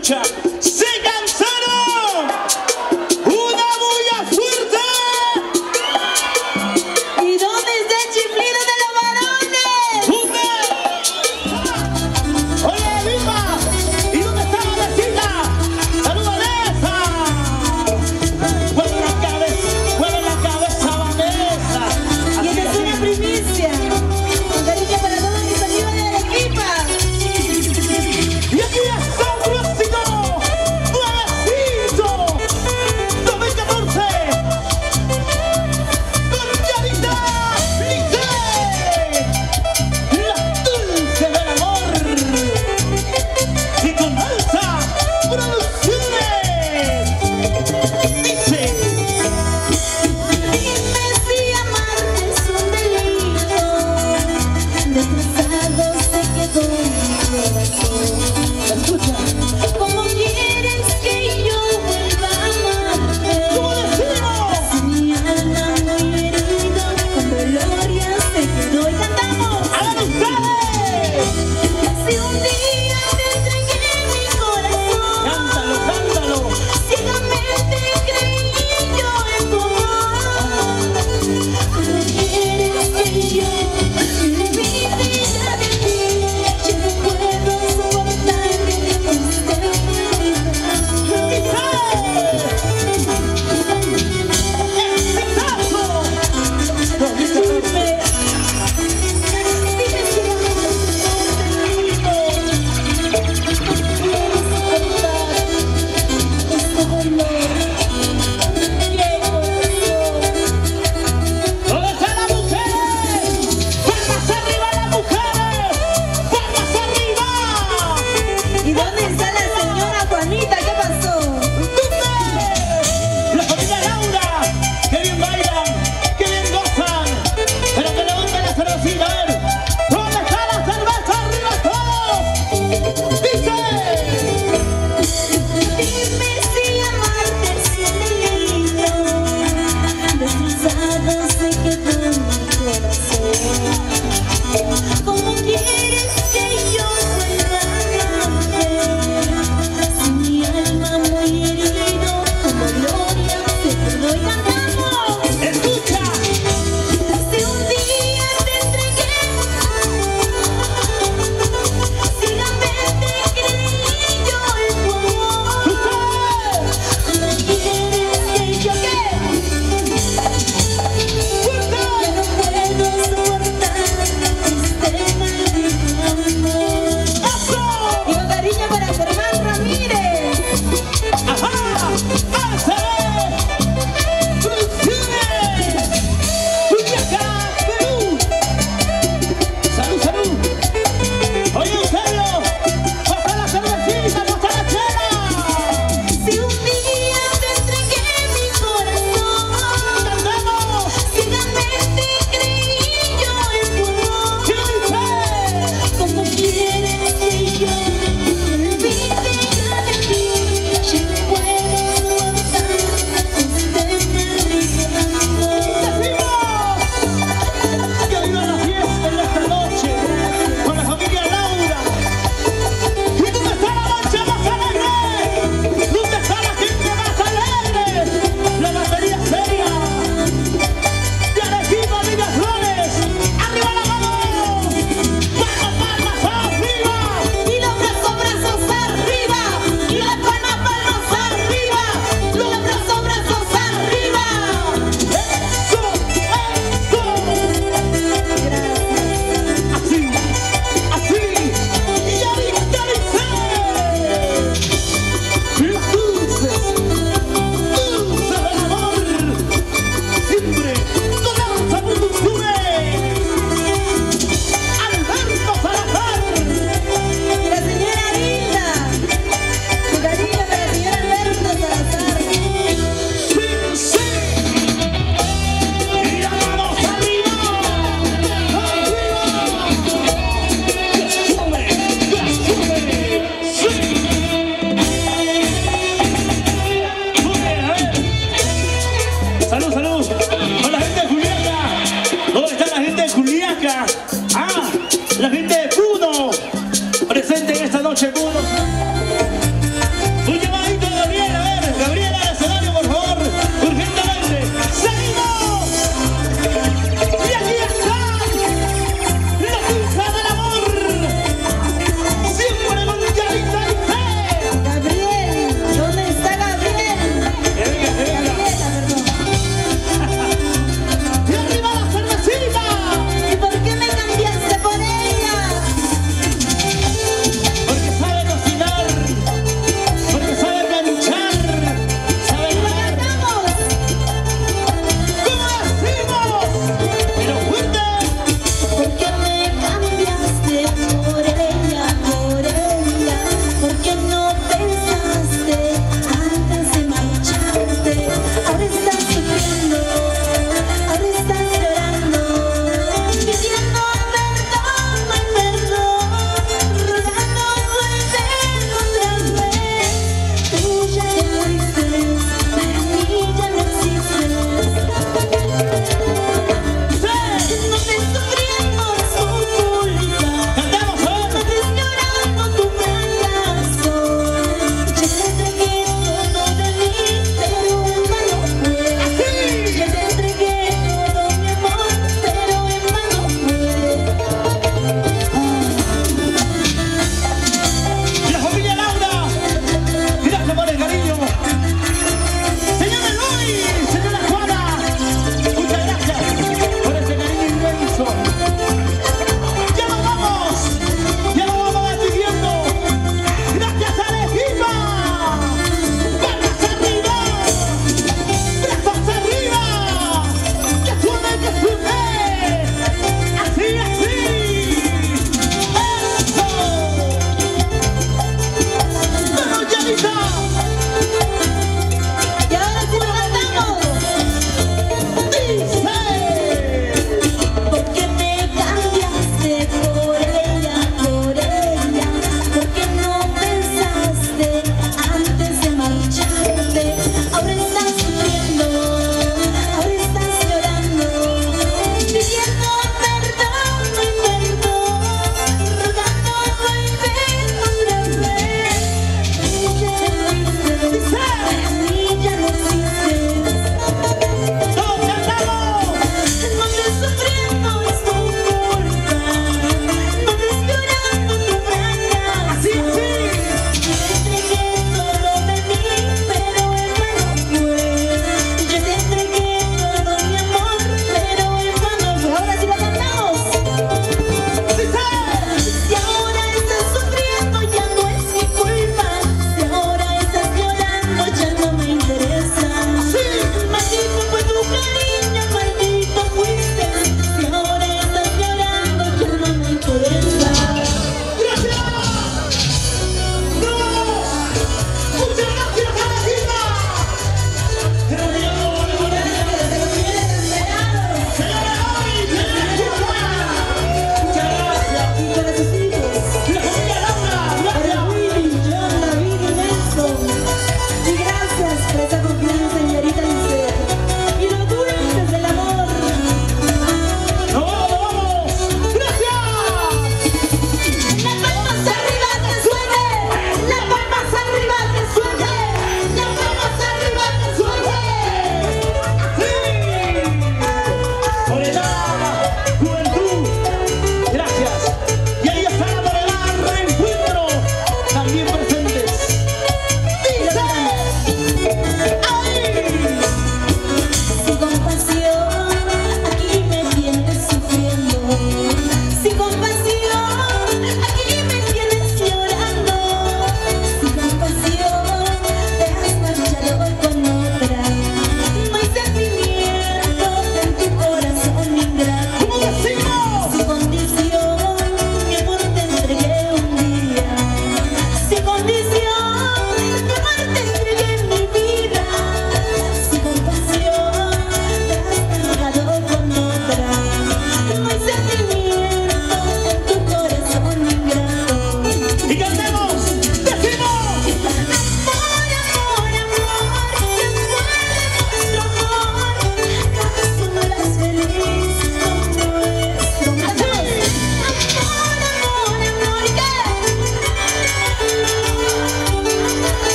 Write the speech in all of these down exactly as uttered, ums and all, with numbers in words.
escucha. ¡Se cansaron! ¡Una bulla fuerte! ¿Y dónde está el chiflido de los varones? ¡Dónde! ¡Oye, Vilma! ¿Y dónde está la vecina? ¡Saluda, Vanessa! ¡Mueve la cabeza! ¡Mueve la cabeza, Vanessa! Y esta es una primicia. Con cariño para todos mis amigos de Arequipa. Y aquí está un clásico nuevecito dos mil catorce con Yarita Lice, la dulce del amor, y con Alza Producciones. Dice: Dime si amarte es un delito. Destrozado se quedó mi corazón. escucha, ¿Cómo quieres que yo vuelva a amarte? ¿cómo decimos? Mi alma muy herida, con dolor ya se quedó. Y cantamos. ¡Hagan ustedes! Si un día te entregué mi corazón, ¡Cántalo, cántalo! ciegamente creí yo en tu amor. ¿Cómo quieres que yo me olvide ya de ti? Yo no puedo soportar este ¡Exitazo! dos mil catorce. Dime si amarte es un delito. No puedo soportar este dolor. ¡Qué corazón! ¿Dónde están las mujeres? ¡Palmas arriba las mujeres! ¡Palmas arriba! ¿Y dónde está la señora Juanita? ¿Qué pasó? ¿Dónde? La familia Laura, que bien bailan, que bien gozan, pero que levanten la cervecita, a ver. ¿Dónde está la cerveza? ¡Arriba todos! Dice: Dime si amarte es un delito. Destrozado se quedó mi corazón. ¿Cómo quieres que yo vuelva a amarte? Si mi alma muy herido, con dolor ya se quedó. Y cantamos. ¡escucha! Si un día te entregué, ciegamente creí yo en tu amor. ¿Cómo quieres que yo qué? ¡Fuerte! Ya no puedo soportar este maldito amor. ¡Eso! Y con cariño para Germán Ramírez. ¡Ajá! ¡Alza! ¡Producciones! ¡Juliaca, Perú! ¡Salud, salud! ¡Oye, Eusebio! ¡Pasa la cervecita, pasa la chela! Si un día te entregué mi corazón, ¡Cantamos! ciegamente creí yo en tu amor. ¿Qué dice? ¿Cómo quieres que yo me olvide ya de ti? Yo no puedo soportar este maldito amor. ¡Decimos! ¡Que viva la fiesta en esta noche! ¡Con la familia Laura! ¿Y dónde está la marcha más alegre? ¿Dónde está la gente más alegre? La batería seria de Arequipa, Miraflores. ¡Arriba la mano! ¡Palmas, palmas arriba! Y los brazos, brazos arriba, y las palmas, palmas arriba, los brazos, brazos arriba. ¡Eso! ¡Eso! Así, así, y ahorita dice: las dulces, dulces del amor, siempre con Alza Producciones, Alberto Salazar. La señora Hilda, su cariño para el señor Alberto Salazar. Sí, sí, y las manos arriba, arriba, que sube, que sube, sí. Muy bien, a ver. Salud, salud. Con la gente de Juliaca. ¿Dónde está la gente de Juliaca? Ah, la gente de Puno. Presente en esta noche, Puno.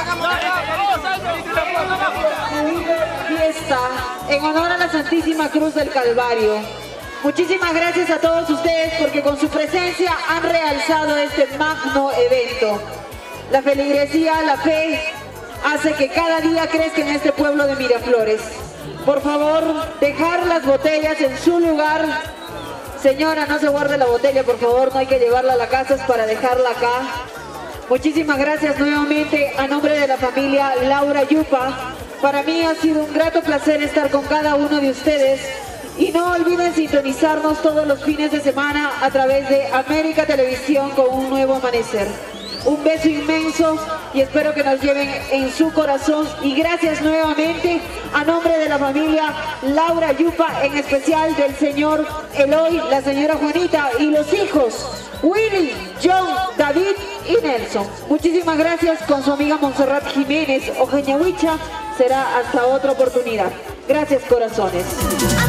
Fiesta en honor a la Santísima Cruz del Calvario. Muchísimas gracias a todos ustedes porque con su presencia han realzado este magno evento. La feligresía, la fe, hace que cada día crezca en este pueblo de Miraflores. Por favor, dejar las botellas en su lugar. Señora, no se guarde la botella, por favor, no hay que llevarla a la casa, es para dejarla acá. Muchísimas gracias nuevamente a nombre de la familia Laura Yupa. Para mí ha sido un grato placer estar con cada uno de ustedes. Y no olviden sintonizarnos todos los fines de semana a través de América Televisión con un nuevo amanecer. Un beso inmenso y espero que nos lleven en su corazón. Y gracias nuevamente a nombre de la familia Laura Yupa, en especial del señor Eloy, la señora Juanita y los hijos Willy, John, David y Nelson. Muchísimas gracias. Con su amiga Montserrat Jiménez Ojeñahuicha será hasta otra oportunidad. Gracias, corazones.